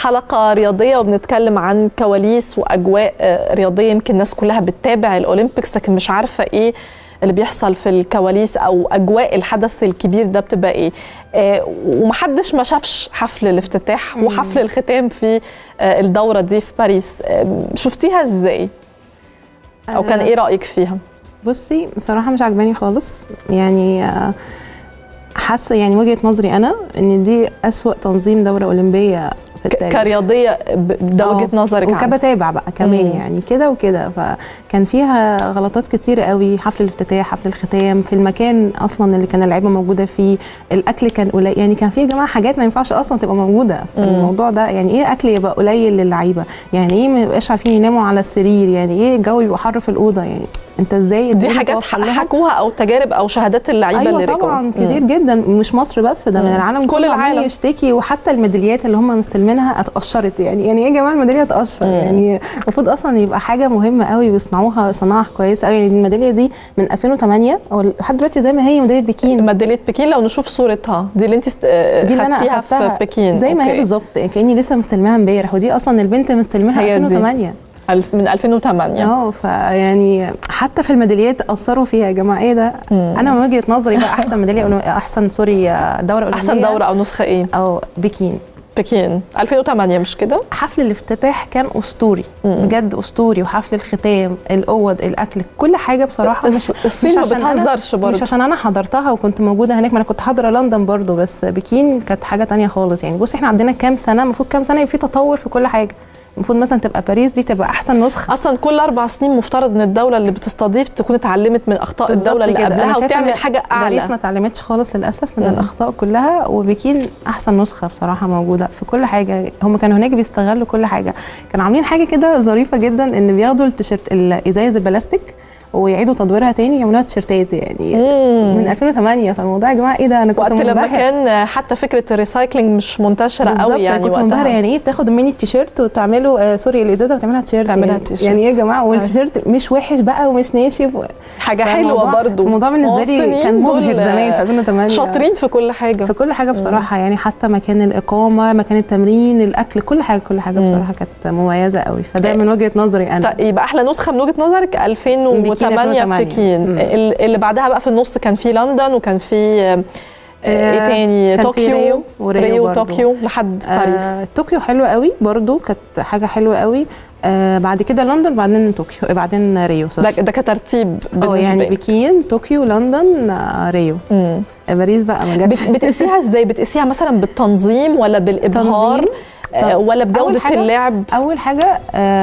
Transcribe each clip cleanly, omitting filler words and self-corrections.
حلقة رياضية وبنتكلم عن كواليس وأجواء رياضية. يمكن الناس كلها بتتابع الأولمبيكس لكن مش عارفة إيه اللي بيحصل في الكواليس أو أجواء الحدث الكبير ده بتبقى إيه. ومحدش ما شافش حفل الافتتاح وحفل الختام في الدورة دي في باريس. شفتيها إزاي؟ أو كان إيه رأيك فيها؟ بصي بصراحة مش عجباني خالص، يعني حاسة يعني وجهة نظري أنا إن دي أسوأ تنظيم دورة أولمبية في التاريخ كرياضية. ده وجهة نظرك وكبتابع بقى كمان يعني كده وكده. فكان فيها غلطات كتيرة قوي، حفل الافتتاح، حفل الختام، في المكان أصلا اللي كان اللعيبة موجودة فيه، الأكل كان قليل، يعني كان في يا جماعة حاجات ما ينفعش أصلا تبقى موجودة في الموضوع ده. يعني إيه أكل يبقى قليل للعيبة؟ يعني إيه ما يبقاش عارفين يناموا على السرير؟ يعني إيه الجو يبقى حر في الأوضة؟ يعني انت ازاي؟ دي حاجات حكوها او تجارب او شهادات اللعيبه اللي رجعوا. طبعا كتير جدا، مش مصر بس، ده من العالم كل العالم يشتكي. وحتى الميداليات اللي هم مستلمينها اتقشرت. يعني ايه يا جماعه الميداليه اتقشر؟ يعني المفروض اصلا يبقى حاجه مهمه قوي ويصنعوها صناعه كويسه قوي. يعني الميداليه دي من 2008 لحد دلوقتي زي ما هي ميداليه بكين. ميداليه بكين لو نشوف صورتها دي اللي انت خدتيها في بكين زي ما هي بالظبط، يعني كاني لسه مستلماها امبارح، ودي اصلا البنت مستلمها 2008 من 2008. فيعني حتى في الميداليات اثروا فيها يا جماعه. ايه ده؟ انا من وجهه نظري بقى احسن ميداليه احسن دوره اولمبيه، احسن دوره او نسخه ايه؟ بكين 2008 مش كده؟ حفل الافتتاح كان اسطوري بجد، اسطوري. وحفل الختام، الاوض، الاكل، كل حاجه بصراحه. الصين ما بتهزرش برضه، مش عشان انا حضرتها وكنت موجوده هناك، ما انا كنت حاضره لندن برضه، بس بكين كانت حاجه ثانيه خالص. يعني بص احنا عندنا كام سنه، المفروض كام سنه يبقى في تطور في كل حاجه. المفروض مثلا تبقى باريس دي تبقى احسن نسخه. اصلا كل 4 سنين مفترض ان الدوله اللي بتستضيف تكون اتعلمت من اخطاء الدوله اللي قبلها وتعمل حاجه اعلى. باريس ما اتعلمتش خالص للاسف من الاخطاء كلها، وبكين احسن نسخه بصراحه موجوده في كل حاجه. هم كانوا هناك بيستغلوا كل حاجه. كانوا عاملين حاجه كده ظريفه جدا، ان بياخدوا التيشيرت الازايز البلاستيك ويعيدوا تدويرها تاني يعملوها تيشيرتات يعني من 2008. فالموضوع يا جماعه ايه ده؟ انا كنت وقت لما كان حتى فكره الريسايكلينج مش منتشره قوي يعني كنت منبهره. يعني ايه بتاخد الميني التيشيرت وتعمله سوري الازازه وتعملها تيشيرت؟ يعني ايه يا جماعه؟ والتيشيرت مش وحش بقى ومش ناشف، حاجه حلوه برضو. الموضوع بالنسبه لي كان مبهر زمان في 2008. شاطرين في كل حاجه، في كل حاجه بصراحه. يعني حتى مكان الاقامه، مكان التمرين، الاكل، كل حاجه بصراحه كانت مميزه قوي. فده من وجهه نظري انا. يبقى احلى نسخه من وجهه نظرك 2008 بكين. اللي بعدها بقى في النص كان في لندن، وكان في ايه تاني؟ طوكيو وريو وطوكيو لحد باريس. طوكيو حلوه قوي برضو، كانت حاجه حلوه قوي. بعد كده لندن، بعدين طوكيو، بعدين ريو. ده كترتيب بالنسبه يعني بكين، طوكيو، لندن، ريو. باريس بقى ما جاتش. بتقيسيها ازاي؟ بتقيسيها مثلا بالتنظيم ولا بالابهار ولا بجوده اللعب؟ اول حاجه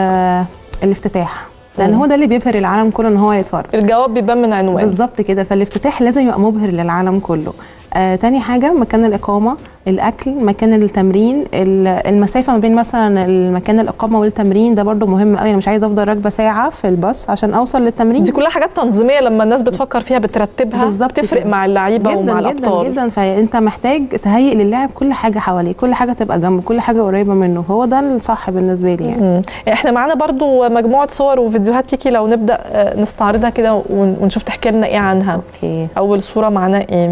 الافتتاح، لان هو ده اللي بيبهر العالم كله ان هو يتفرج. الجواب بيبان من عنوان بالظبط كده. فالافتتاح لازم يبقى مبهر للعالم كله. تاني حاجه مكان الاقامه، الاكل، مكان التمرين، المسافه ما بين مثلا المكان الاقامه والتمرين، ده برده مهم قوي. انا مش عايزه افضل راكبه ساعه في الباص عشان اوصل للتمرين. دي كلها حاجات تنظيميه لما الناس بتفكر فيها بترتبها، بتفرق مع اللعيبه ومع الابطال جدا جدا. فانت محتاج تهيئ للاعب كل حاجه حواليه، كل حاجه تبقى جنبه، كل حاجه قريبه منه. هو ده الصح بالنسبه لي يعني. احنا معانا برده مجموعه صور وفيديوهات كيكي، لو نبدا نستعرضها كده ونشوف تحكي لنا ايه عنها. اوكي. اول صوره معانا ايه؟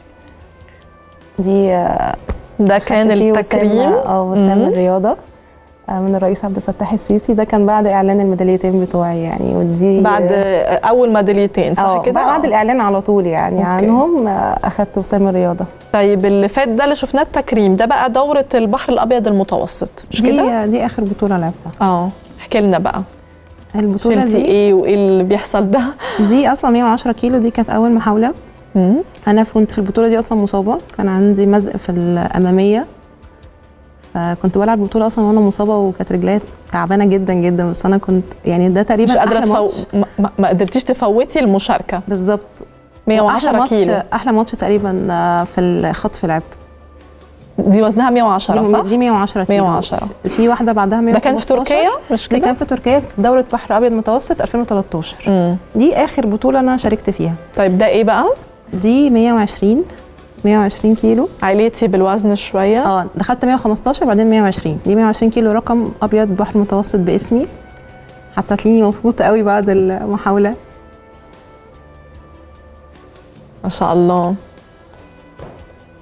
ده كان التكريم وسام الرياضه من الرئيس عبد الفتاح السيسي. ده كان بعد اعلان الميداليتين بتوعي يعني، ودي بعد اول ميداليتين صح كده؟ بعد الاعلان على طول يعني عنهم اخدت وسام الرياضه. طيب اللي فات ده اللي شفناه التكريم ده بقى دوره البحر الابيض المتوسط مش كده؟ دي اخر بطوله لعبتها. احكي لنا بقى البطوله دي ايه وايه اللي بيحصل ده؟ دي اصلا 110 كيلو، دي كانت اول محاوله. انا كنت في البطوله دي اصلا مصابه، كان عندي مزق في الاماميه، فكنت بلعب البطوله اصلا وانا مصابه، وكانت رجليا تعبانه جدا جدا. بس انا كنت يعني ده تقريبا مش قادره ما قدرتيش تفوتي المشاركه. بالظبط. 110 كيلو احلى ماتش تقريبا في الخطف لعبته. دي وزنها 110 صح؟ دي 110 كيلو. 110. في واحده بعدها 115. ده كان في تركيا مش كده؟ ده كان في تركيا في دوره بحر ابيض متوسط 2013. دي اخر بطوله انا شاركت فيها. طيب ده ايه بقى؟ دي 120 كيلو. عليتي بالوزن شويه. دخلت 115 بعدين 120. دي 120 كيلو رقم ابيض بحر متوسط باسمي. حتى تلاقيني مبسوطه قوي بعد المحاوله. ما شاء الله.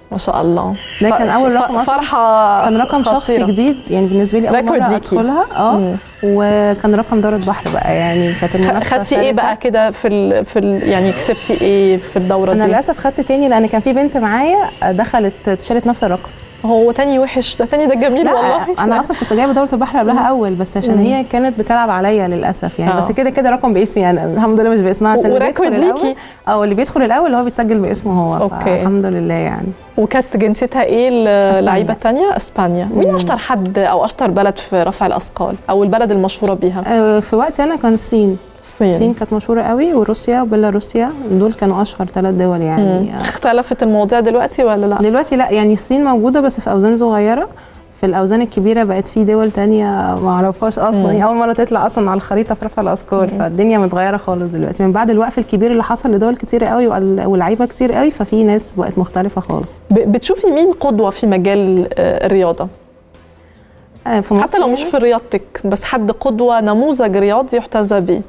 ما شاء الله. ده كان اول رقم، فرحه، كان رقم شخصي جديد يعني بالنسبه لي، اول مره ادخلها. وكان رقم دوره بحر بقى، يعني كانت المنافسه. خدتي ايه بقى كده يعني كسبتي ايه في الدوره دي؟ انا للاسف خدت تاني، لان كان في بنت معايا دخلت شالت نفس الرقم. هو تاني وحش؟ ده تاني ده جميل والله. انا اصلا كنت جايبه دوره البحر قبلها اول، بس عشان هي كانت بتلعب عليا للاسف يعني. بس كده كده رقم باسمي انا، الحمد لله مش باسمها، عشان اللي بيدخل الاول اللي بيدخل الاول هو بيتسجل باسمه هو. الحمد لله يعني. وكانت جنسيتها ايه اللعيبه الثانيه؟ اسبانيا. مين اشطر حد او اشطر بلد في رفع الاثقال، او البلد المشهوره بيها؟ في وقتي انا كان الصين كانت مشهوره قوي، وروسيا وبيلاروسيا، دول كانوا اشهر 3 دول يعني. اختلفت المواضيع دلوقتي ولا لا؟ دلوقتي لا، يعني الصين موجوده بس في اوزان صغيره، في الاوزان الكبيره بقت في دول تانية ما اعرفهاش اصلا. يعني اول مره تطلع اصلا على الخريطه في رفع الاثقال. فالدنيا متغيره خالص دلوقتي من بعد الوقف الكبير اللي حصل لدول كتير قوي ولاعيبه كتير قوي، ففي ناس بقت مختلفه خالص. بتشوفي مين قدوه في مجال الرياضه؟ في مصر حتى لو مش في رياضتك، بس حد قدوه، نموذج رياضي يحتذى بيه.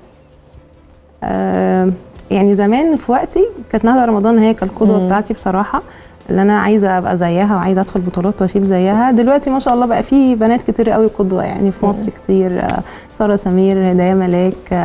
يعني زمان في وقتي كانت نهله رمضان هي كانت القدوه بتاعتي بصراحه، اللي انا عايزه ابقى زيها وعايزه ادخل بطولات واشيل زيها. دلوقتي ما شاء الله بقى في بنات كتير قوي قدوه يعني في مصر كتير. ساره سمير، هدايا ملاك،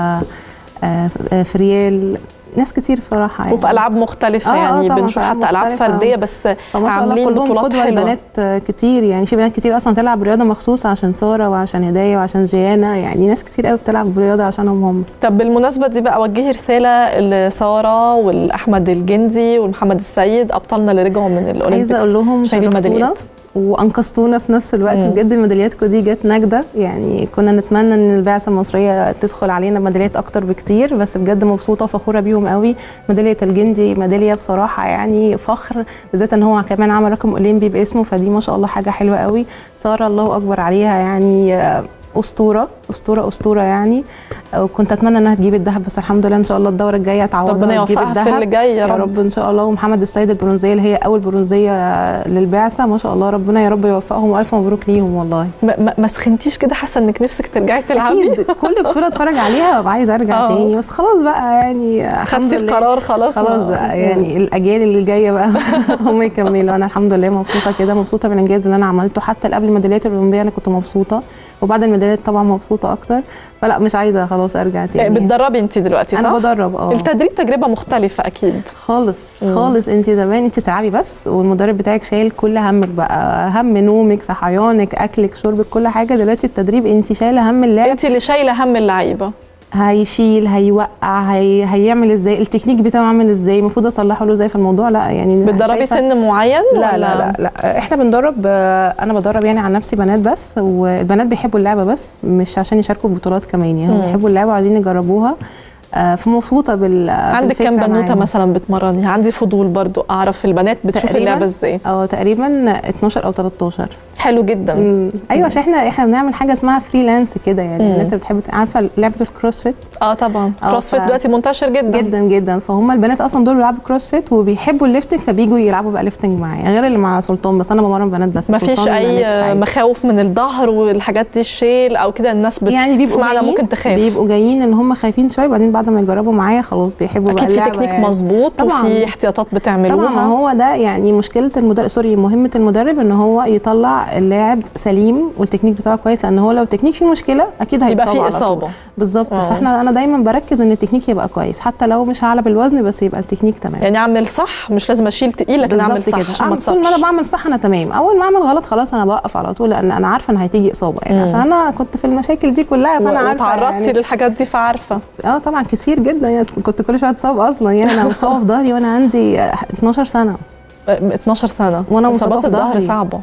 فريال، ناس كتير بصراحه يعني. وفي العاب مختلفه يعني بنشوف حتى العاب فرديه بس عاملين بطولات حلوه. بنات كتير يعني، في بنات كتير اصلا تلعب رياضه مخصوص عشان ساره وعشان هدايا وعشان جيانا، يعني ناس كتير قوي بتلعب رياضه عشانهم هم. طب بالمناسبه دي بقى وجهي رساله لساره والاحمد الجندي والمحمد السيد، ابطالنا اللي رجعوا من الاولمبيكس. عايزه اقول لهم شرفتونا وانقذتونا في نفس الوقت. بجد ميدالياتكم دي جت نجده يعني. كنا نتمنى ان البعثه المصريه تدخل علينا ميداليات اكتر بكتير، بس بجد مبسوطه وفخوره بيهم قوي. ميداليه الجندي ميداليه بصراحه يعني فخر، بالذات ان هو كمان عمل رقم اولمبي باسمه، فدي ما شاء الله حاجه حلوه قوي. ساره الله اكبر عليها يعني، اسطوره اسطوره اسطوره يعني. وكنت اتمنى انها تجيب الذهب، بس الحمد لله ان شاء الله الدوره الجايه تعوضها ربنا يوفقها في اللي جاي يا رب ان شاء الله. ومحمد السيد البرونزيه اللي هي اول برونزيه للبعثه، ما شاء الله ربنا يا رب يوفقهم والف مبروك ليهم والله. ما سخنتيش كده؟ حاسه انك نفسك ترجعي تلعبي؟ اكيد كل بطوله اتفرج عليها ببقى عايزه ارجع تاني، بس خلاص بقى يعني خدتي القرار خلاص بقى يعني الاجيال اللي جايه بقى هم يكملوا. انا الحمد لله مبسوطه كده، مبسوطه بالانجاز اللي انا عملته. حتى قبل الميداليات الاولمبيه انا كنت مبسوطه، وبعد الميداليات طبعا مبسوطه اكتر. فلا مش عايزه خلاص ارجع تاني. بتدربي انت دلوقتي صح؟ انا بدرب. التدريب تجربه مختلفه اكيد خالص خالص. انت زمان انت بتلعبي بس، والمدرب بتاعك شايل كل همك بقى، هم نومك، صحيانك، اكلك، شربك، كل حاجه. دلوقتي التدريب انت شايله هم اللاعب، انت اللي شايله هم اللعيبه. هيشيل، هيوقع، هيعمل ازاي، التكنيك بتاعه عامل ازاي، المفروض اصلحه له ازاي في الموضوع. لا يعني بتدربي سن معين لا ولا؟ لا احنا بندرب. انا بدرب يعني عن نفسي بنات بس، والبنات بيحبوا اللعبه بس مش عشان يشاركوا بطولات كمان يعني. بيحبوا اللعبه وعايزين يجربوها. فمبسوطه عندك كام بنوته مثلا بتمرني؟ عندي فضول برضو اعرف البنات بتشوف اللعبه ازاي. تقريبا 12 او 13. حلو جدا. ايوه عشان احنا بنعمل حاجه اسمها فريلانس كده يعني. الناس اللي بتحب عارفه لعبه الكروسفيت. طبعا كروسفيت دلوقتي منتشر جدا جدا جدا. فهم البنات اصلا دول بيلعبوا كروسفيت وبيحبوا الليفتنج، فبييجوا يلعبوا بقى ليفتنج معايا، غير اللي مع سلطان. بس انا بمرن بنات بس. مفيش اي مخاوف من الظهر والحاجات دي، الشيل او كده؟ الناس يعني بتسمعنا ممكن تخاف. بيبقوا جايين ان هم خايفين شويه، بعدين بعد ما يجربوا معايا خلاص بيحبوا بقى اللعبه. اكيد في تكنيك مظبوط وفي احتياطات بتعملوها طبعا. ما هو ده يعني مشكله المدرب، مهمه المدرب ان هو يطلع اللاعب سليم والتكنيك بتاعه كويس، لان هو لو التكنيك فيه مشكله اكيد هيبقى فيه اصابه. بالظبط. انا دايما بركز ان التكنيك يبقى كويس، حتى لو مش هعلى بالوزن بس يبقى التكنيك تمام. يعني اعمل صح، مش لازم اشيل تقيل، لكن اعمل صح عشان ما تصابش. طول ما انا بعمل صح انا تمام. اول ما اعمل غلط خلاص انا بوقف على طول، لان انا عارفه ان هتيجي اصابه يعني. عشان انا كنت في المشاكل دي كلها، فانا عارفه تعرضتي يعني للحاجات دي فعارفه. طبعا كتير جدا يعني. كنت كل شويه اتصاب اصلا يعني. انا مصابه في ظهري وانا عندي 12 سنه. 12 سنه وانا مصابه في الظهر صعبه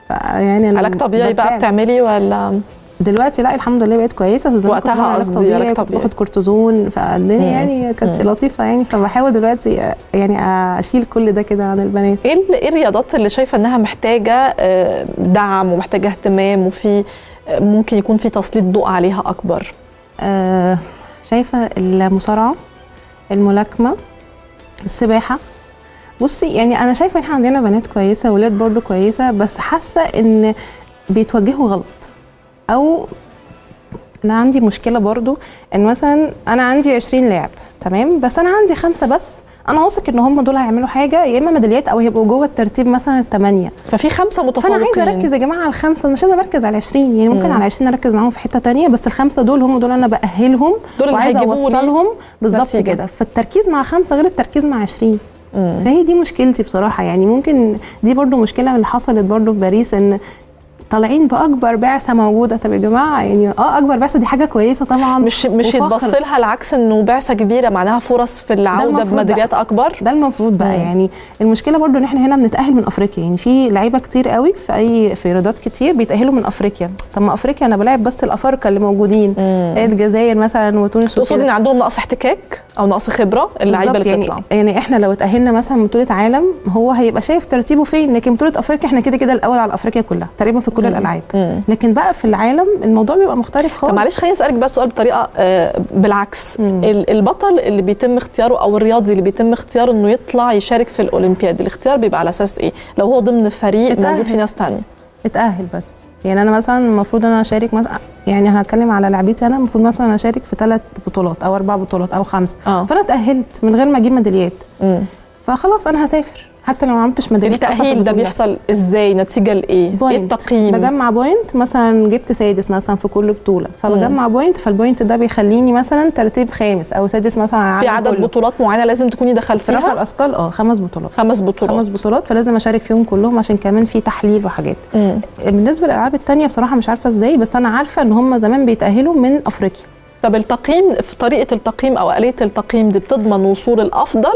يعني. علاج طبيعي بقى بتعملي ولا؟ دلوقتي لا الحمد لله بقيت كويسه. في وقتها قصدي علاج طبيعي، باخد كورتيزون، فالدنيا يعني كانت لطيفه يعني. فبحاول دلوقتي يعني اشيل كل ده كده عن البنات. ايه الرياضات اللي شايفه انها محتاجه دعم ومحتاجه اهتمام، وفي ممكن يكون في تسليط ضوء عليها اكبر؟ شايفه المصارعه، الملاكمه، السباحه. بصي يعني انا شايفه ان احنا عندنا بنات كويسه، ولاد برضو كويسه، بس حاسه ان بيتوجهوا غلط. او انا عندي مشكله برضو ان مثلا انا عندي 20 لاعب تمام، بس انا عندي 5 بس انا واثق ان هم دول هيعملوا حاجه، يا اما ميداليات او هيبقوا جوه الترتيب مثلا ال8. ففي 5 متفوقين. فانا عايزه اركز يا جماعه على ال5، مش لازم اركز على 20 يعني، ممكن على 20 اركز معاهم في حته ثانيه، بس ال5 دول هم دول انا باهلهم، دول اللي وعايزه هيجيبوا اوصلهم بالظبط كده. فالتركيز مع 5 غير التركيز مع 20. فهي دي مشكلتي بصراحه يعني. ممكن دي برضو مشكله اللي حصلت برضو في باريس، ان طالعين باكبر بعثه موجوده. طب يا جماعه يعني اكبر بعثه دي حاجه كويسه طبعا، مش يتبص لها العكس انه بعثه كبيره معناها فرص في العوده بميداليات اكبر. ده المفروض بقى يعني. المشكله برضو ان احنا هنا بنتاهل من افريقيا، يعني في لعيبه كتير قوي في رياضات كتير بيتاهلوا من افريقيا. طب ما افريقيا انا بلاعب بس الافارقه اللي موجودين، الجزائر مثلا وتونس. تقصد ان عندهم نقص احتكاك او نقص خبره اللعيبه اللي بتطلع؟ يعني احنا لو اتاهلنا مثلا من بطوله عالم هو هيبقى شايف ترتيبه فين، لكن بطوله افريقيا احنا كده كده الاول على افريقيا كلها تقريبا في كل الالعاب. لكن بقى في العالم الموضوع بيبقى مختلف خالص. طب معلش خليني اسالك بقى سؤال بطريقه بالعكس. البطل اللي بيتم اختياره او الرياضي اللي بيتم اختياره انه يطلع يشارك في الاولمبياد، الاختيار بيبقى على اساس ايه؟ لو هو ضمن فريق موجود فيه ناس ثانيه اتاهل بس. يعني انا مثلا المفروض انا اشارك مثلا، يعني هتكلم على لعبتي انا، المفروض مثلا اشارك في 3 بطولات او 4 بطولات او 5. فانا اتاهلت من غير ما اجيب ميداليات. فخلاص انا هسافر حتى لو ما عملتش ميداليات. التأهيل ده بيحصل ازاي؟ نتيجة لايه؟ ايه التقييم؟ بجمع بوينت، مثلا جبت سادس مثلا في كل بطولة، فبجمع بوينت، فالبوينت ده بيخليني مثلا ترتيب خامس او سادس مثلا على في عدد بطولات معينة لازم تكوني دخلتيها؟ رفع الاثقال 5 بطولات. 5 بطولات. 5 بطولات، فلازم اشارك فيهم كلهم عشان كمان في تحليل وحاجات. بالنسبة للالعاب الثانية بصراحة مش عارفة ازاي، بس انا عارفة ان هم زمان بيتأهلوا من افريقيا. طب التقييم، في طريقة التقييم او آلية التقييم دي بتضمن وصول الافضل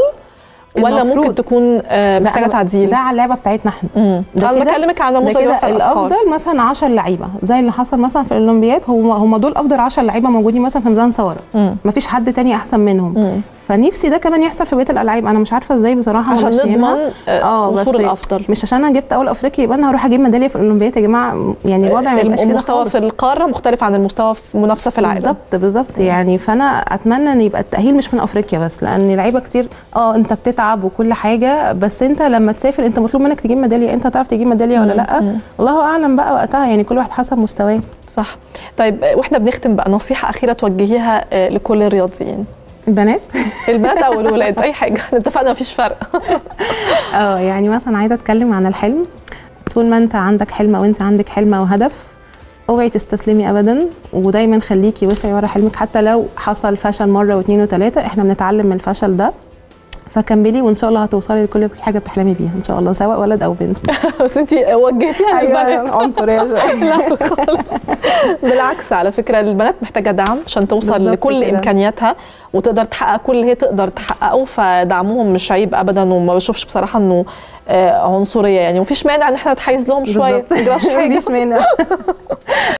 ولا ممكن تكون محتاجه تعديل؟ ده على اللعبه بتاعتنا احنا. انا بكلمك عن نموذج رفع الاثقال. الافضل مثلا 10 لعيبه زي اللي حصل مثلا في الاولمبياد، هم دول افضل 10 لعيبه موجودين مثلا في ميزان صوره، مفيش حد تاني احسن منهم. فنفسي ده كمان يحصل في بقيه الالعاب. انا مش عارفه ازاي بصراحه، عشان نضمن وصول الافضل. مش عشان انا جبت اول افريقيا يبقى انا هروح اجيب ميداليه في الاولمبياد يا جماعه. يعني الوضع ما يبقاش كده. المستوى في القاره مختلف عن المستوى في منافسه في العالم. بالظبط يعني. فانا اتمنى ان يبقى التاهيل مش من افريقيا بس، لان لعيبه كتير انت بتتعب وكل حاجه، بس انت لما تسافر انت مطلوب منك تجيب ميداليه. انت هتعرف تجيب ميداليه ولا لا؟ الله اعلم بقى وقتها، يعني كل واحد حسب مستواه. صح. طيب واحنا بنختم بقى، نصيحه اخيره توجهيها لكل الرياضيين؟ البنات او الولاد اي حاجه، اتفقنا مفيش فرق. يعني مثلا عايزه اتكلم عن الحلم. طول ما انت عندك حلم او انت عندك حلم او هدف، اوعي تستسلمي ابدا، ودايما خليكي وسعي ورا حلمك. حتى لو حصل فشل مره واثنين وثلاثه، احنا بنتعلم من الفشل ده، فكملي وان شاء الله هتوصلي لكل حاجه بتحلمي بيها ان شاء الله، سواء ولد او بنت. بس انت وجهتيها للبنات. عنصريه شويه. لا خالص، بالعكس على فكره البنات محتاجه دعم عشان توصل لكل امكانياتها وتقدر تحقق كل اللي هي تقدر تحققه، فدعمهم مش عيب ابدا. وما بشوفش بصراحه انه عنصريه يعني، ومفيش مانع ان احنا نتحيز لهم شويه، ما يجراش حاجه. مفيش مانع.